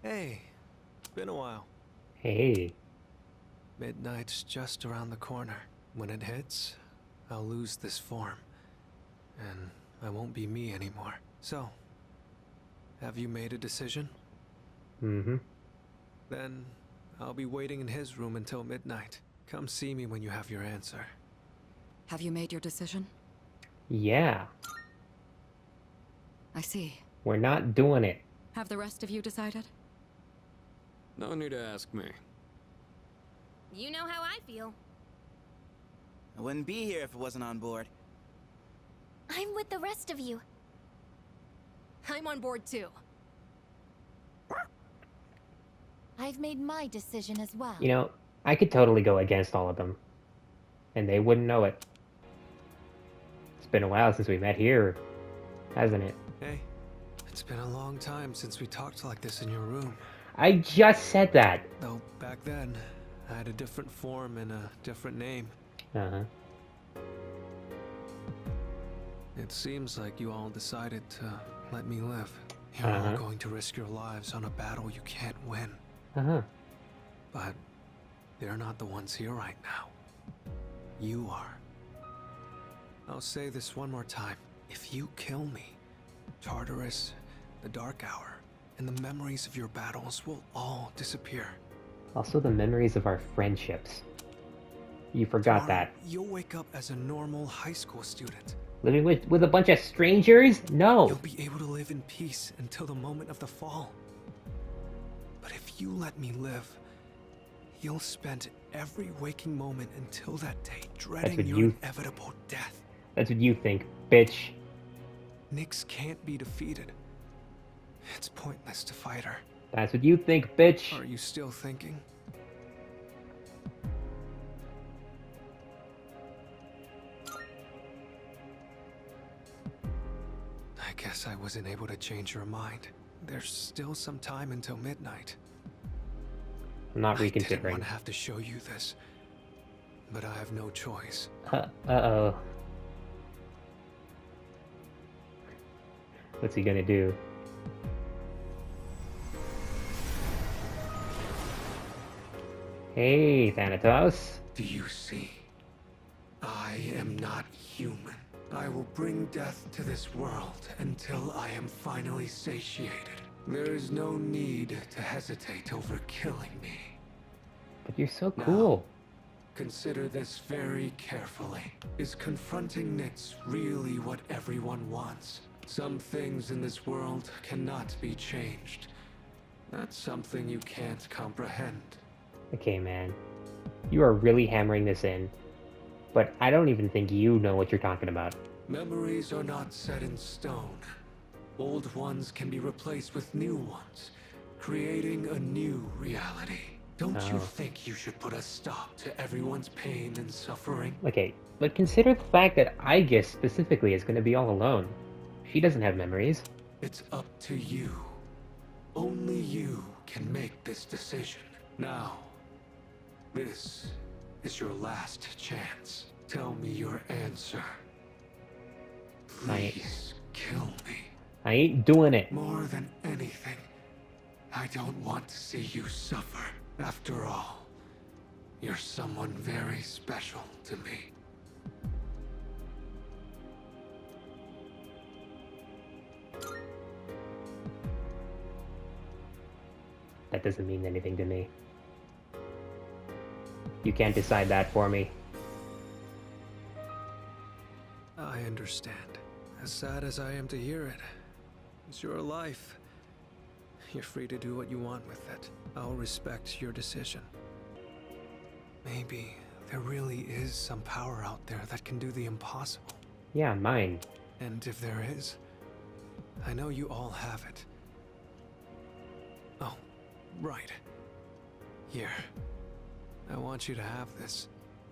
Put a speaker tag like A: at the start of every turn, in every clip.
A: Hey, been a while.
B: Hey,
A: Midnight's just around the corner. When it hits, I'll lose this form, and I won't be me anymore. So, have you made a decision?
B: mm-hmm.
A: Then, I'll be waiting in his room until midnight. Come see me when you have your answer.
C: Have you made your decision?
B: Yeah,
C: I see.
B: we're not doing it.
C: Have the rest of you decided?
A: No need to ask me.
D: You know how I feel.
E: I wouldn't be here if it wasn't on board.
D: I'm with the rest of you. I'm on board too. I've made my decision as well.
B: You know, I could totally go against all of them, and they wouldn't know it. It's been a while since we met here, hasn't it?
A: Hey, it's been a long time since we talked like this in your room.
B: I just said that.
A: Though back then, I had a different form and a different name.
B: Uh-huh.
A: It seems like you all decided to let me live. You're all going to risk your lives on a battle you can't win.
B: Uh-huh.
A: But they're not the ones here right now. You are. I'll say this one more time. If you kill me, Tartarus, the Dark Hour, and the memories of your battles will all disappear.
B: Also the memories of our friendships. You forgot
A: Tomorrow,
B: that.
A: You'll wake up as a normal high school student.
B: Living with a bunch of strangers? No.
A: You'll be able to live in peace until the moment of the fall. But if you let me live, you'll spend every waking moment until that day dreading
B: what
A: your
B: you-
A: inevitable death.
B: That's what you think, bitch.
A: Nyx can't be defeated. It's pointless to fight her.
B: That's what you think, bitch.
A: Are you still thinking? I guess I wasn't able to change your mind. There's still some time until midnight.
B: I'm not
A: I didn't
B: reconsidering.
A: want to have to show you this, but I have no choice.
B: Uh-oh. What's he gonna do? Hey, Thanatos.
A: Do you see? I am not human. I will bring death to this world until I am finally satiated. There is no need to hesitate over killing me.
B: But you're so
A: Now,
B: cool.
A: Consider this very carefully. Is confronting Nyx really what everyone wants? Some things in this world cannot be changed. That's something you can't comprehend.
B: Okay, man. You are really hammering this in. But I don't even think you know what you're talking about.
A: Memories are not set in stone. Old ones can be replaced with new ones, creating a new reality. Don't you
B: Oh.
A: think you should put a stop to everyone's pain and suffering?
B: Okay, but consider the fact that Aegis specifically is gonna be all alone. She doesn't have memories.
A: It's up to you. Only you can make this decision. Now, this is your last chance. Tell me your answer. Please kill me.
B: I ain't doing it.
A: More than anything, I don't want to see you suffer. After all, you're someone very special to me.
B: That doesn't mean anything to me. You can't decide that for me.
A: I understand. As sad as I am to hear it, it's your life. You're free to do what you want with it. I'll respect your decision. Maybe there really is some power out there that can do the impossible.
B: Yeah, mine.
A: And if there is, I know you all have it. Oh, right. Here. I want you to have this.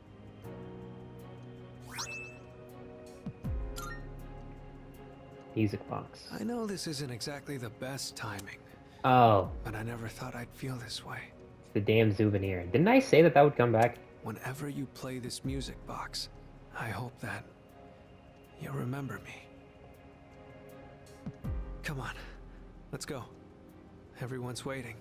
B: Music box.
A: I know this isn't exactly the best timing,
B: Oh,
A: but I never thought I'd feel this way.
B: it's the damn souvenir. Didn't I say that that would come back?
A: Whenever you play this music box, I hope that you'll remember me. Come on, let's go. Everyone's waiting.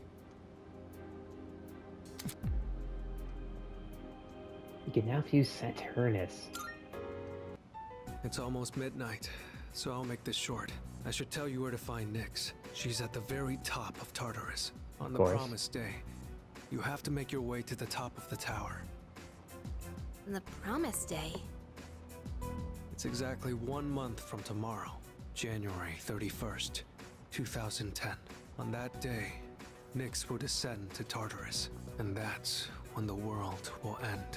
B: You can now fuse Saturnus.
A: It's almost midnight, so I'll make this short. I should tell you where to find Nyx. She's at the very top of Tartarus. On the promised day, you have to make your way to the top of the tower.
D: The promised day?
A: It's exactly 1 month from tomorrow, January 31st, 2010. On that day, Nyx will descend to Tartarus, and that's when the world will end.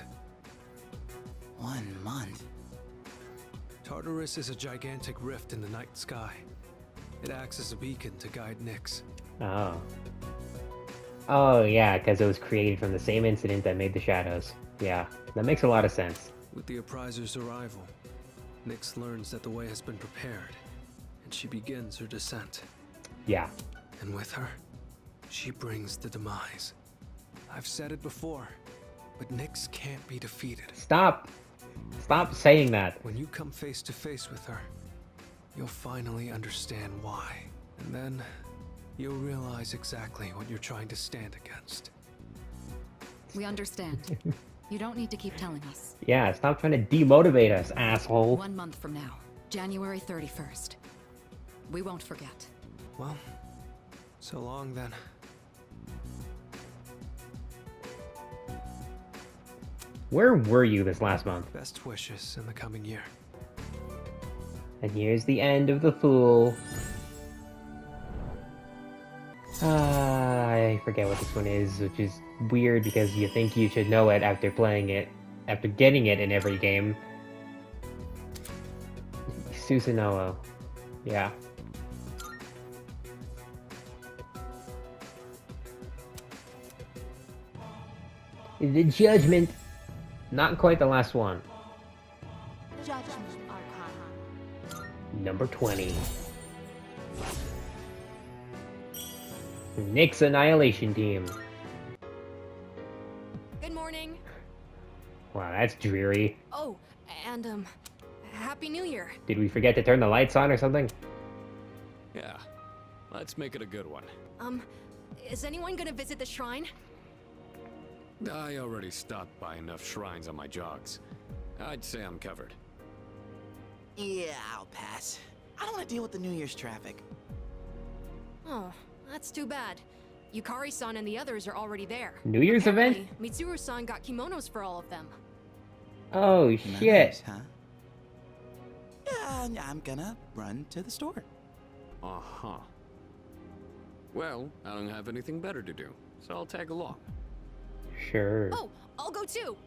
E: 1 month.
A: Tartarus is a gigantic rift in the night sky. It acts as a beacon to guide Nyx.
B: Oh. Oh, yeah, because it was created from the same incident that made the shadows. Yeah, that makes a lot of sense.
A: With the Appriser's arrival, Nyx learns that the way has been prepared, and she begins her descent.
B: Yeah.
A: And with her, she brings the demise. I've said it before, but Nyx can't be defeated.
B: Stop! Stop saying that.
A: When you come face to face with her, you'll finally understand why. And then, you'll realize exactly what you're trying to stand against.
C: We understand. You don't need to keep telling us.
B: Yeah, stop trying to demotivate us, asshole.
C: 1 month from now, January 31st. We won't forget.
A: Well, so long then.
B: Where were you this last month?
A: Best wishes in the coming year.
B: And here's the end of The Fool. I forget what this one is, which is weird because you think you should know it after playing it, after getting it in every game. Susanoo. Yeah. The Judgment. Not quite the last one.
D: Judgment Arcana.
B: Number 20. Nyx Annihilation Team.
D: Good morning.
B: Wow, that's dreary.
D: Oh, and Happy New Year.
B: Did we forget to turn the lights on or something?
F: Yeah, let's make it a good one.
D: Is anyone gonna visit the shrine?
F: I already stopped by enough shrines on my jogs. I'd say I'm covered.
E: Yeah, I'll pass. I don't want to deal with the New Year's traffic.
D: Oh, that's too bad. Yukari-san and the others are already there.
B: New Year's event?
D: Apparently, Mitsuru-san got kimonos for all of them.
B: Oh shit.
E: Nice, huh? Yeah, I'm gonna run to the store.
F: Uh-huh. Well, I don't have anything better to do, so I'll tag along.
B: Sure.
D: Oh, I'll go too.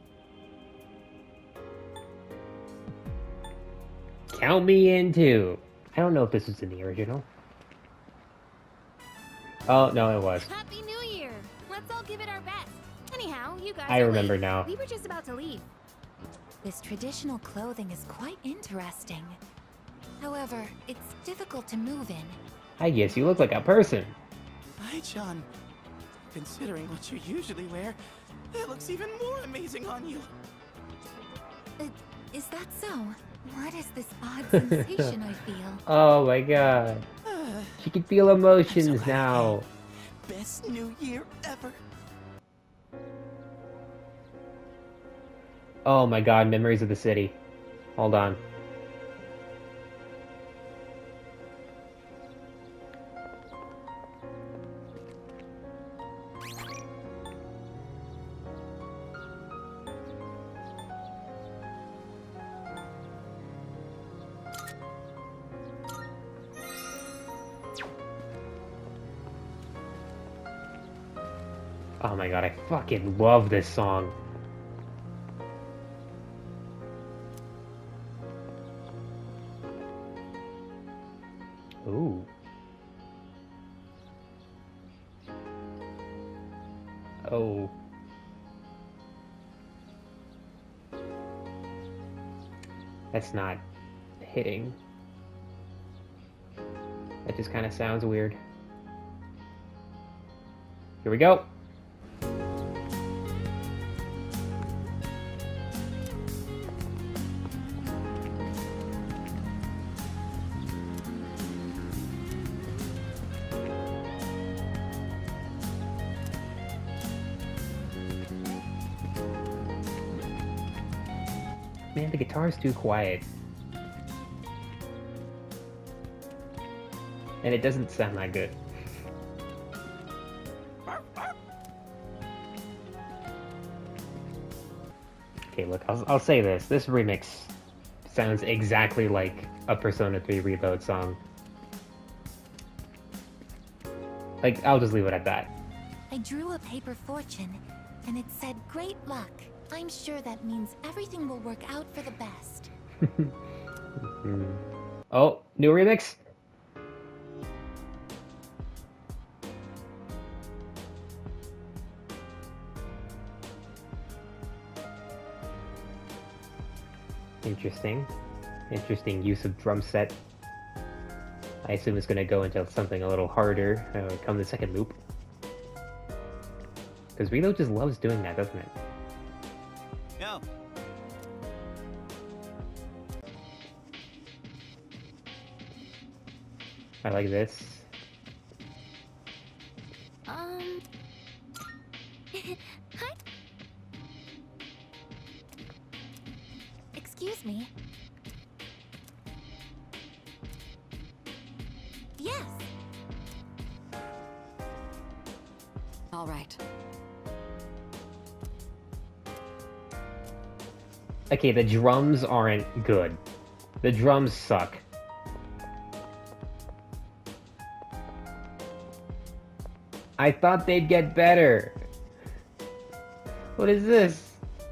B: Count me in too. I don't know if this was in the original. Oh, no, it was.
D: Happy New Year! Let's all give it our best. Anyhow, you guys
B: I
D: are
B: remember
D: late.
B: now.
D: We were just about to leave.
G: This traditional clothing is quite interesting. However, it's difficult to move in.
B: I guess you look like a person.
E: Hi, John. Considering what you usually wear, it looks even more amazing on you.
G: Is that so? What is this odd sensation I feel?
B: Oh my god. She can feel emotions
E: I'm so glad I
B: now.
E: came. Best New Year ever.
B: Oh my god, memories of the city. Hold on. Oh my god, I fucking love this song. Ooh. Oh. That's not hitting. That just kind of sounds weird. Here we go. Man, the guitar's too quiet. And it doesn't sound that good. Okay, look, I'll say this. This remix sounds exactly like a Persona 3 Reload song. Like, I'll just leave it at that.
G: I drew a paper fortune, and it said great luck. I'm sure that means everything will work out for the best.
B: Oh, new remix? Interesting. Interesting use of drum set. I assume it's gonna go into something a little harder come the second loop. Because Reload just loves doing that, doesn't it?
E: Yo.
B: I like this.
G: Hi. Excuse me. Yes.
C: All right.
B: Okay, the drums aren't good. The drums suck. I thought they'd get better. What is this?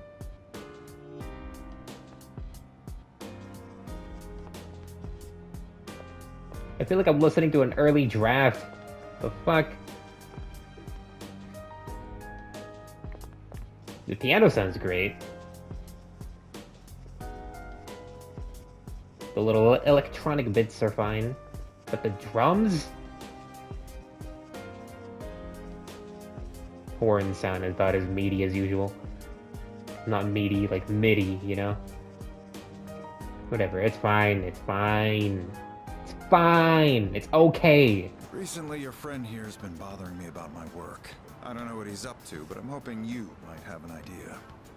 B: I feel like I'm listening to an early draft. The fuck? The piano sounds great. The little electronic bits are fine. But the drums? Horn sound is about as meaty as usual. Not meaty, like MIDI, you know? Whatever, it's fine, it's fine. It's fine, it's okay.
H: Recently, your friend here has been bothering me about my work. I don't know what he's up to, but I'm hoping you might have an idea.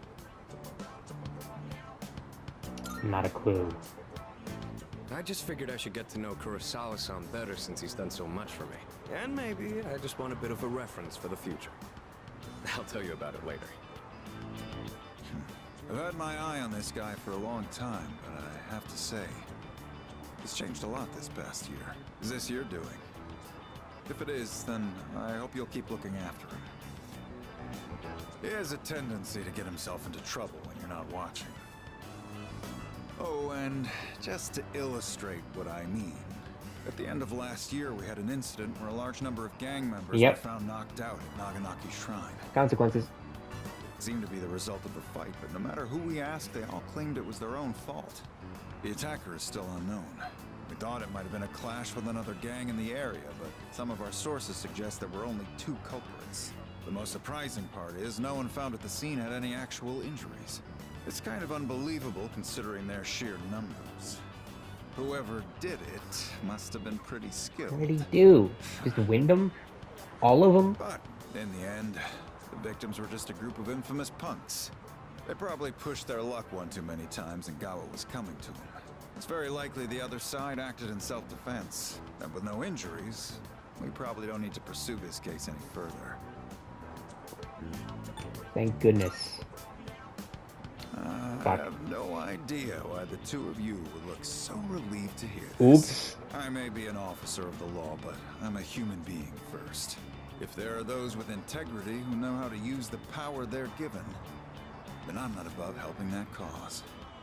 B: Not a clue.
F: I just figured I should get to know Kurosawa-san better since he's done so much for me. And maybe I just want a bit of a reference for the future. I'll tell you about it later.
H: I've had my eye on this guy for a long time, but I have to say, he's changed a lot this past year. Is this your doing? If it is, then I hope you'll keep looking after him. He has a tendency to get himself into trouble when you're not watching. Oh, and just to illustrate what I mean, at the end of last year we had an incident where a large number of gang members were found knocked out at Naganaki Shrine.
B: Consequences.
H: It seemed to be the result of the fight, but no matter who we asked, they all claimed it was their own fault. The attacker is still unknown. We thought it might have been a clash with another gang in the area, but some of our sources suggest there were only 2 culprits. The most surprising part is no one found at the scene had any actual injuries. It's kind of unbelievable considering their sheer numbers. Whoever did it must have been pretty skilled.
B: What did he do? Just wind them? All of them?
H: But in the end, the victims were just a group of infamous punks. They probably pushed their luck one too many times and got what was coming to them. It's very likely the other side acted in self-defense. And with no injuries, we probably don't need to pursue this case any further.
B: Thank goodness.
H: I have no idea why the 2 of you would look so relieved to hear this.
B: Oops.
H: I may be an officer of the law, but I'm a human being first. If there are those with integrity who know how to use the power they're given, then I'm not above helping that cause.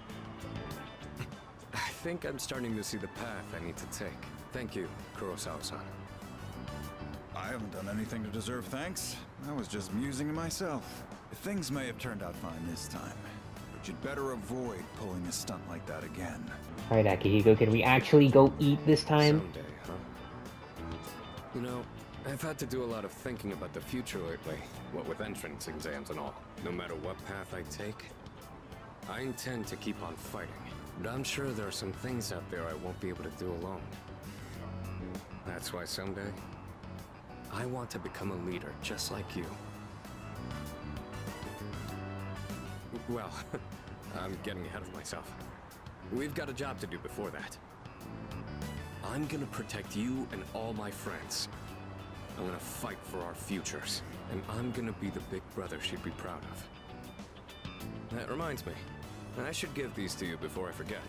F: I think I'm starting to see the path I need to take. Thank you, Kurosawa-san.
H: I haven't done anything to deserve thanks. I was just musing to myself. Things may have turned out fine this time, but you'd better avoid pulling a stunt like that again.
B: Alright, Akihiko, can we actually go eat this time?
F: Someday, huh? You know, I've had to do a lot of thinking about the future lately, what with entrance exams and all. No matter what path I take, I intend to keep on fighting. But I'm sure there are some things out there I won't be able to do alone. That's why someday, I want to become a leader just like you. Well, I'm getting ahead of myself. We've got a job to do before that. I'm gonna protect you and all my friends. I'm gonna fight for our futures. And I'm gonna be the big brother she'd be proud of. That reminds me. I should give these to you before I forget.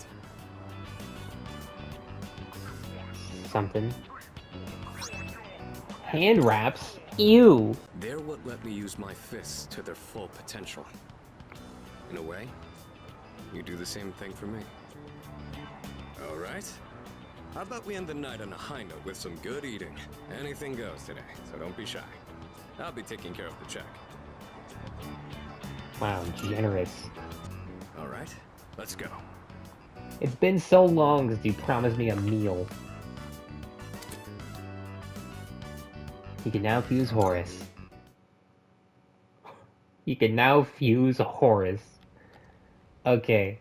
B: Something. Hand wraps? Ew!
F: They're what let me use my fists to their full potential. In a way, you do the same thing for me. All right? How about we end the night on a high note with some good eating? Anything goes today, so don't be shy. I'll be taking care of the check.
B: Wow, generous.
F: All right, let's go.
B: It's been so long since you promised me a meal. You can now fuse Horus. You can now fuse Horus. Okay.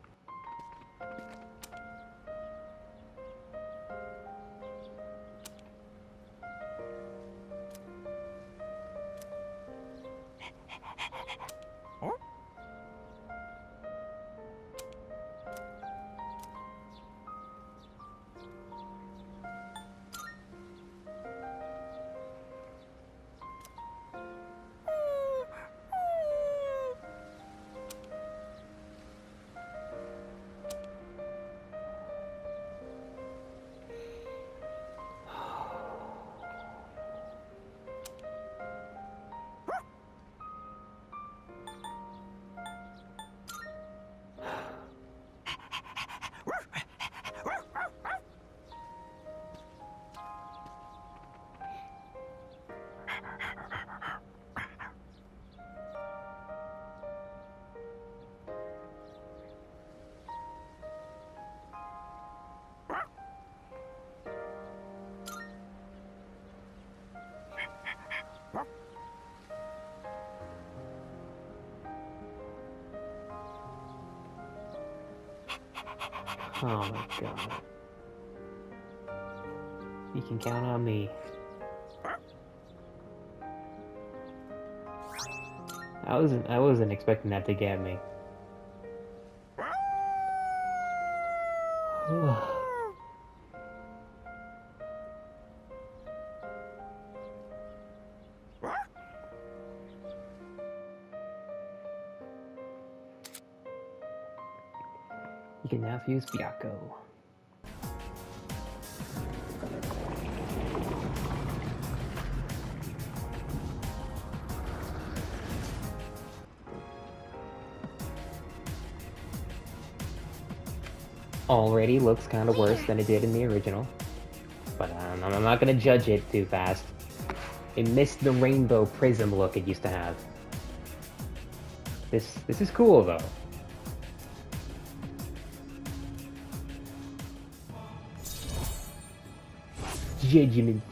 B: Oh my god. You can count on me. I wasn't expecting that to get me. You can now fuse Byakko. Already looks kind of worse than it did in the original, but I'm not gonna judge it too fast. It missed the rainbow prism look it used to have. This is cool though. Judgment.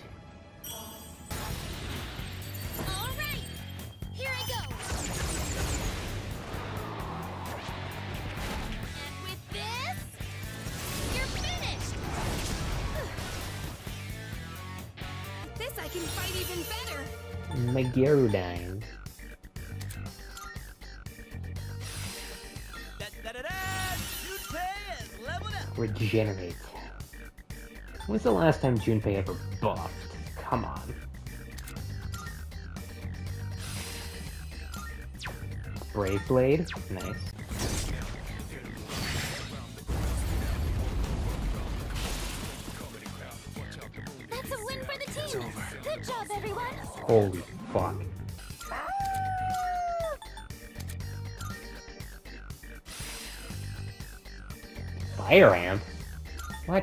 D: All right, here I go. And with this, you're finished. With this, I can fight even better.
B: Megarodine. Regenerate. When's the last time Junpei ever buffed? Come on. Brave Blade? Nice.
G: That's a win for the team! Good job, everyone!
B: Holy fuck. Fire Amp? What?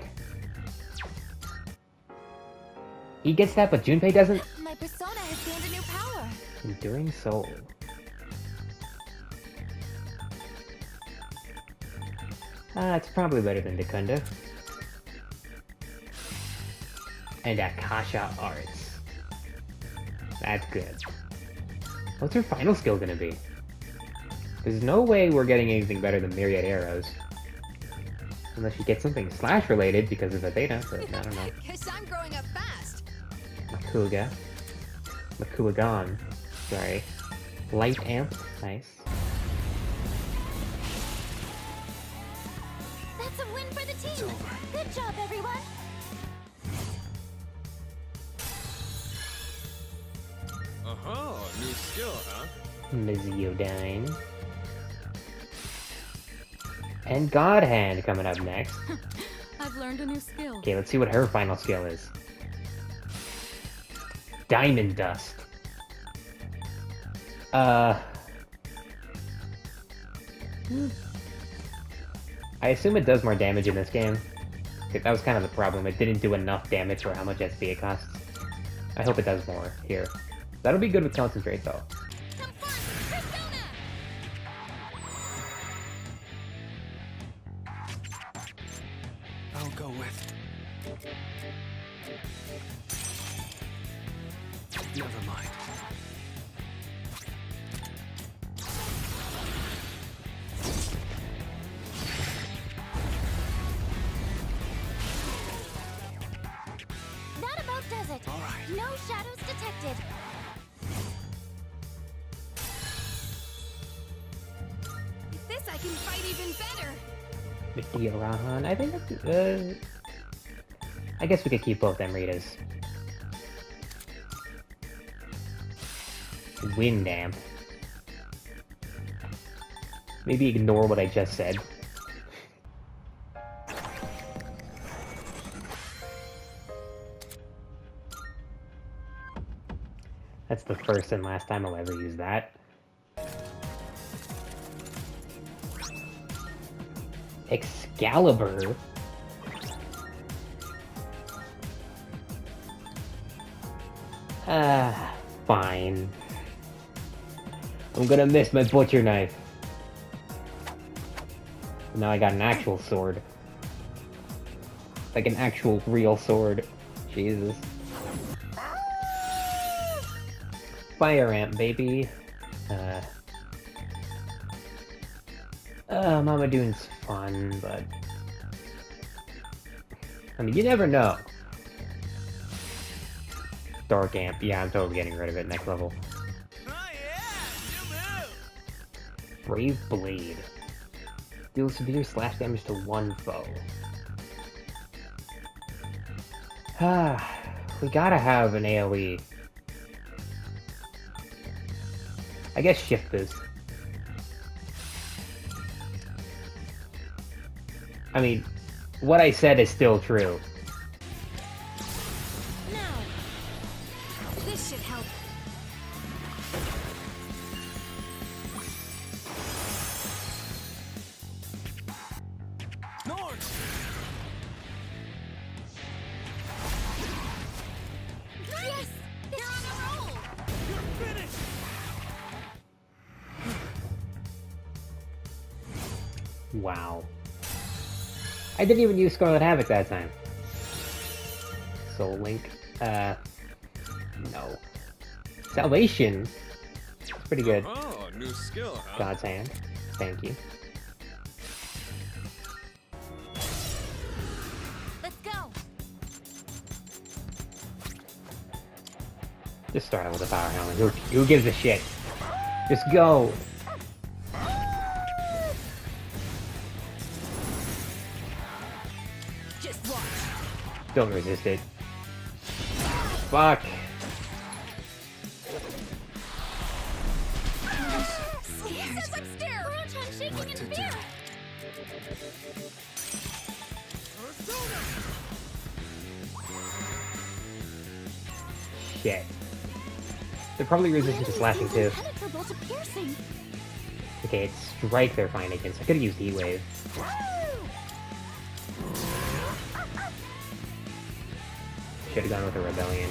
B: He gets that, but Junpei doesn't?
G: My persona has gained a new power!
B: Enduring Soul. It's probably better than Dekunda. And Akasha Arts. That's good. What's her final skill gonna be? There's no way we're getting anything better than Myriad Arrows. Unless you get something Slash related because of the beta, but I don't know.
D: Guess I'm growing up fast.
B: Makuga. Makuagon. Sorry. Light Amp. Nice.
A: it's over.
G: Good job, everyone!
F: New skill, huh?
B: Mizziodine. And God Hand coming up next.
C: I've learned a new skill.
B: Okay, let's see what her final skill is. Diamond Dust. I assume it does more damage in this game. That was kind of the problem. It didn't do enough damage for how much SP it costs. I hope it does more here. That'll be good with Concentrate, though.
A: I'll go with... Never mind.
G: That about does it.
A: All right.
G: No shadows detected.
D: With this, I can fight even better.
B: Mithirahan. I think that's, I guess we could keep both Emritas. Windamp. Maybe ignore what I just said. That's the first and last time I'll ever use that. Excalibur? Fine. I'm gonna miss my butcher knife. Now I got an actual sword. Like an actual real sword. Jesus. Fire Amp, baby. Mama Dune's fun, but... I mean, you never know. Dark Amp, yeah, I'm totally getting rid of it next level.
E: Oh yeah, new move.
B: Brave Blade. Deals severe slash damage to one foe. We gotta have an AoE. I guess shift this. I mean, what I said is still true.
D: Now, this should help.
G: Yes!
D: You're on a roll.
E: You're finished.
B: Wow. I didn't even use Scarlet Havoc that time. Soul Link. No. Salvation. It's pretty good.
F: Oh, new skill, huh?
B: God's Hand. Thank you.
G: Let's go!
B: Just start out with a Power Helmet. Who gives a shit? Just go!
D: Just watch.
B: Don't resist it. Fuck!
D: Says I'm scared.
G: Rochan shaking
A: What
G: in
A: to do?
G: fear!
B: Shit. They're probably resistant to slashing too.
G: Impenetrable to piercing!
B: Okay, it's Strike they're fine against. I could've used Heat Wave. Should've gone with a Rebellion.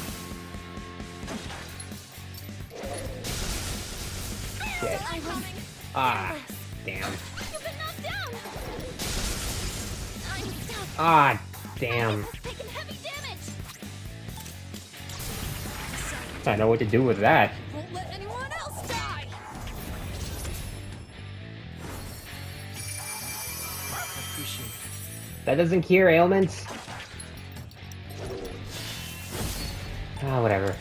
B: Shit. Ah, damn.
G: You've been knocked down! I'm stuck!
B: Ah, damn.
G: Taking heavy damage!
B: I know what to do with that.
D: Won't let anyone else die.
A: Appreciate it.
B: That doesn't cure ailments. Ah, whatever.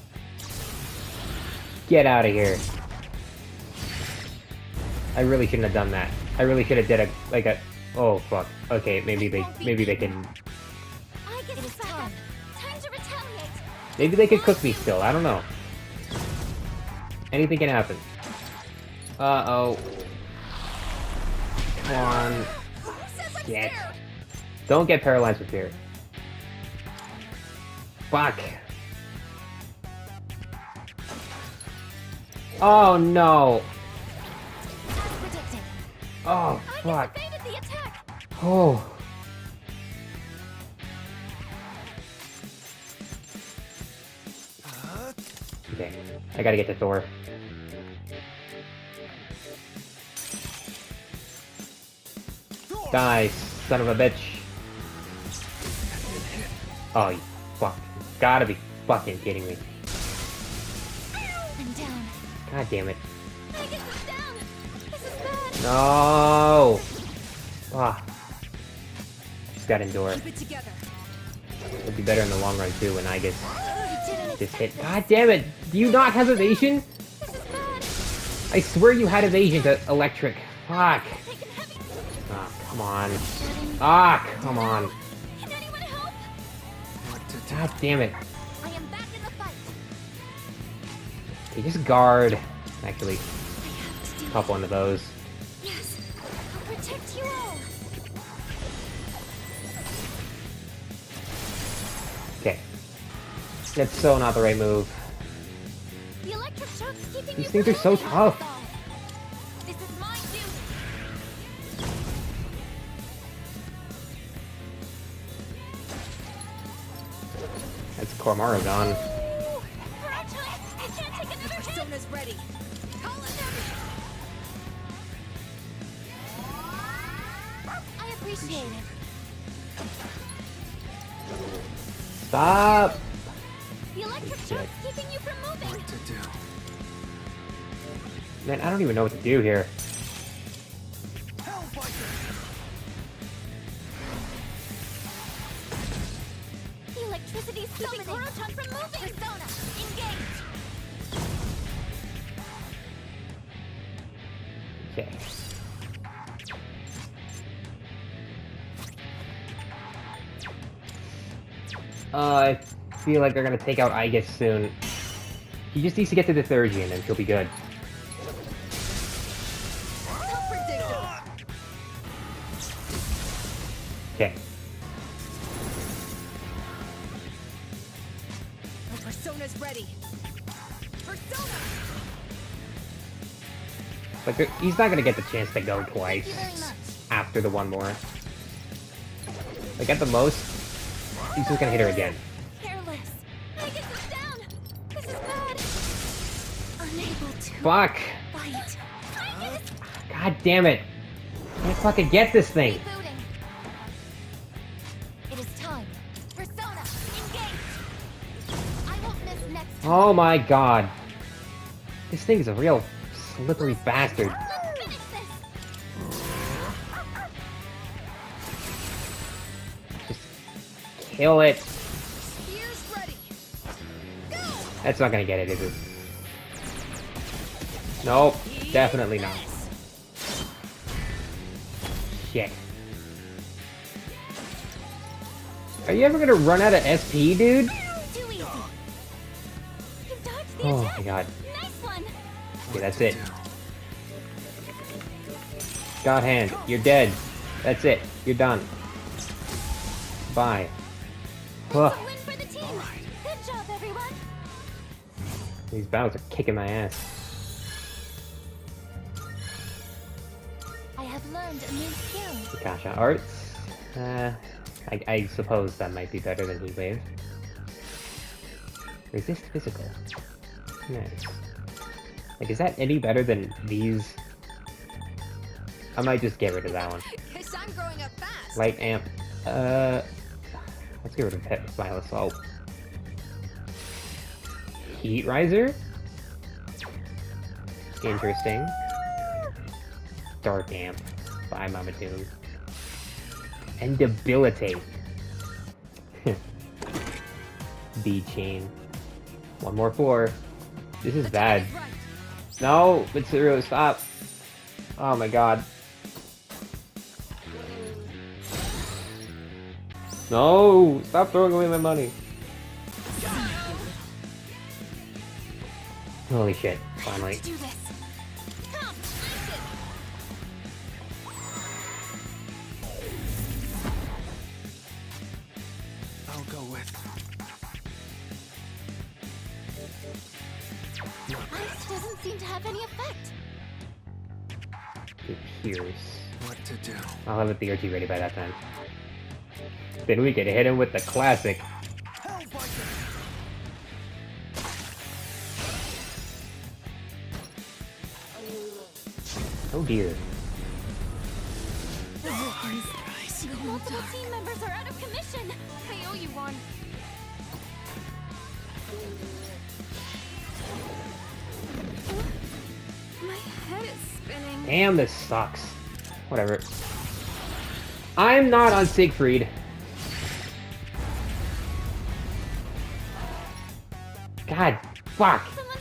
B: Get out of here. I really shouldn't have done that. I really should have did a Oh fuck. Okay, maybe they can.
D: I guess it's time. Time to retaliate.
B: Maybe they could cook me still. I don't know. Anything can happen. Uh-oh. Come on. Shit. Don't get paralyzed with fear. Fuck. Oh no.
D: As predicted.
B: Oh fuck.
D: I evaded the attack.
B: Oh. Okay, I gotta get to Thor. Die, son of a bitch. Oh, you fuck. Gotta be fucking kidding me.
G: I'm down.
B: God damn it.
D: I guess it's down. This is bad.
B: No! Ah. Just gotta endure.
D: Keep it together.
B: It'll be better in the long run too when I get
G: You didn't
B: this hit. God damn it! Do you not have evasion?
D: This is bad.
B: I swear you had evasion to electric. Fuck.
D: Taking heavy.
B: Ah, come on. Ah, come on.
D: Can anyone help?
A: What to do?
B: God damn it.
D: I am back in the fight.
B: Okay, just guard. Actually,
D: I have to do
B: pop one of those.
D: Yes. I'll protect you all.
B: Okay. That's so not the right move.
D: The electric shock's keeping
B: These
D: you
B: things
D: from
B: are so
D: moving,
B: tough.
D: that's all. This is my duty.
B: That's Koromaro gone.
D: Ooh, Actually, I can't take another hit. Persona's ready. Call it heavy.
G: I appreciate it.
B: Stop!
D: The electric
B: Shit.
D: shock's keeping you from moving.
A: What to do?
B: Man, I don't even know what to do here.
D: The electricity's keeping Korotan from moving. Persona, engage.
B: Okay. I feel like they're gonna take out Aigis soon. He just needs to get to the Theurgy and then he'll be good.
D: How predictable.
B: Okay.
D: The Persona's ready. Persona.
B: Like, he's not gonna get the chance to go twice
G: Thank you very much.
B: after the one more. Like, at the most, he's just gonna hit her again.
G: Careless.
D: I guess it's down. This is bad.
G: Unable to
B: Fuck!
G: fight.
D: I guess.
B: God damn it! I can't fucking get this thing!
G: Rebooting. It is time.
D: Persona, engage.
G: I won't miss next time.
B: Oh my god. This thing's a real slippery bastard.
D: Let's finish this.
B: Kill it!
D: Spear's ready. Go.
B: That's not gonna get it, is it? Nope, definitely not. Shit. Are you ever gonna run out of SP, dude?
D: Too easy. You dodged the
B: Oh
D: attack.
B: my god.
D: Nice one.
B: Okay, that's it. God hand, you're dead. That's it. You're done. Bye. Ugh,
D: A win for the team. Good job, everyone.
B: these battles are kicking my ass.
G: I have learned a new skill.
B: Akasha Arts. I suppose that might be better than Heat Wave. Resist physical. Nice. Like, is that any better than these? I might just get rid of that one.
D: Cause I'm growing up fast.
B: Light amp. Let's get rid of Pet Smile Assault. Heat Riser? Interesting. Dark Amp. Bye, Mama Toon. And Debilitate. D-Chain. One more 4. This is bad.
D: Right.
B: No, Mitsuru, stop. Oh my god. No! Stop throwing away my money. Holy shit, finally.
D: Let's do this. Come, face it.
A: I'll go with.
G: Ice doesn't seem to have any effect.
B: It appears.
A: What to do?
B: I'll have a theory ready by that time. Then we can hit him with the classic. Oh dear.
D: Multiple team members are out of commission. I owe you one. My head is spinning.
B: Damn, this sucks. Whatever. I'm not on Siegfried. God, fuck.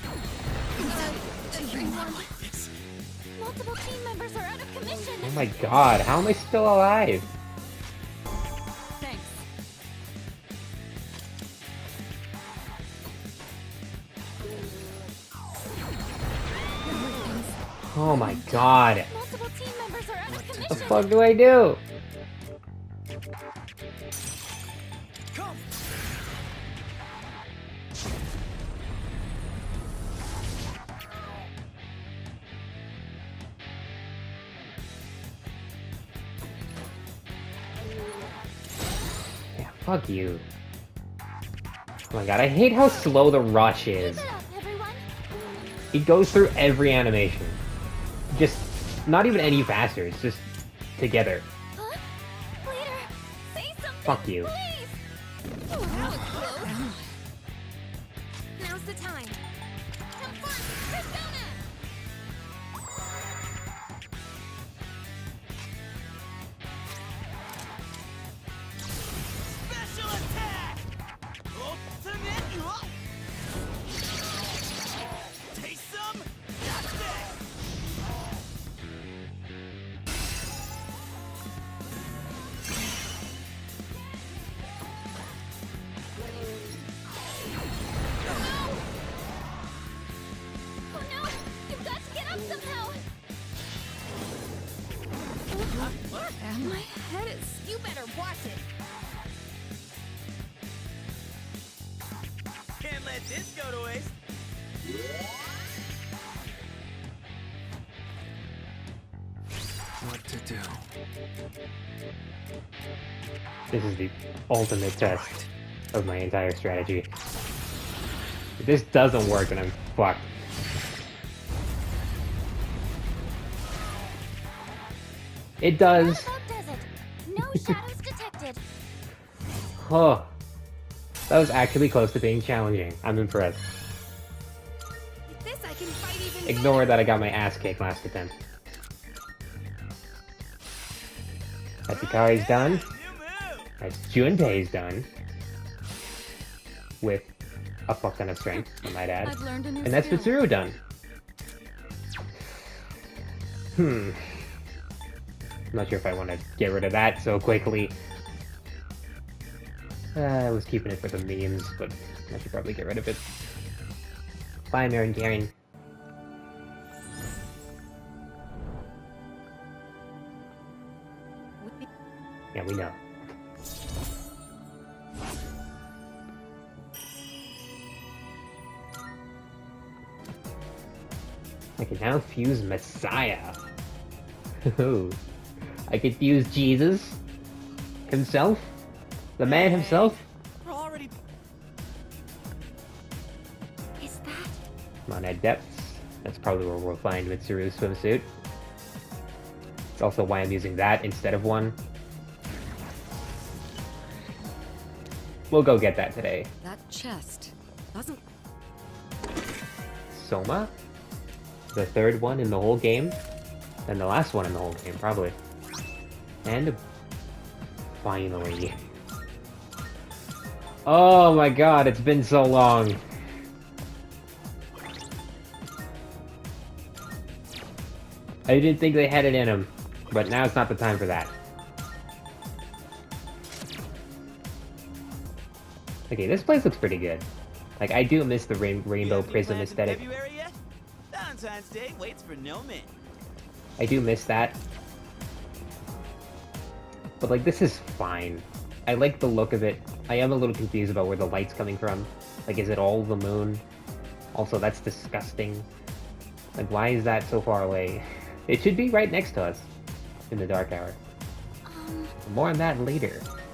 D: Multiple team members are out of commission.
B: Oh my god, how am I still alive?
C: Thanks.
B: Oh my god.
D: Multiple team members are out of
B: What the
D: commission.
B: fuck do I do? Yeah, fuck you. Oh my god, I hate how slow the rush is.
D: Keep it up, everyone.
B: It goes through every animation. Just not even any faster, it's just together.
D: Huh? Leader, say something.
B: Fuck you.
D: Please. Oh, that was close. Now's the time. Come first, Persona.
E: Special attack! Ultimate lock! Taste some? Got this!
D: Oh no! You've got to get up somehow. My head is. You better watch it.
E: Can't let this go to waste.
A: What to do?
B: This is the ultimate test of my entire strategy. If this doesn't work, then I'm fucked. It does.
D: How about does it? No shadows detected.
B: Oh, that was actually close to being challenging. I'm impressed.
D: With this, I can fight even
B: Ignore that I got my ass kicked last attempt. Hachikari's done.
E: New move!
B: That's Junpei's done. With a fuck ton of strength, I might add.
C: I've learned a new
B: And that's
C: skill.
B: Mitsuru done. I'm not sure if I want to get rid of that so quickly. I was keeping it for the memes, but I should probably get rid of it. Bye, Marin Garen. Yeah, we know. I can now fuse Messiah. Ooh. I could fuse Jesus himself, the man himself.
E: We're already...
D: Is that?
B: Come on, at depths. That's probably where we'll find Mitsuru's swimsuit. It's also why I'm using that instead of one. We'll go get that today.
C: That chest doesn't.
B: Soma? The third one in the whole game? And the last one in the whole game, probably. And finally. Oh my god, it's been so long. I didn't think they had it in them, but now it's not the time for that. Okay, this place looks pretty good. Like, I do miss the rainbow prism aesthetic.
E: February yet? Valentine's Day waits for no man.
B: I do miss that. But, like, this is fine. I like the look of it. I am a little confused about where the light's coming from. Like, is it all the moon? Also, that's disgusting. Like, why is that so far away? It should be right next to us in the dark hour. More on that later.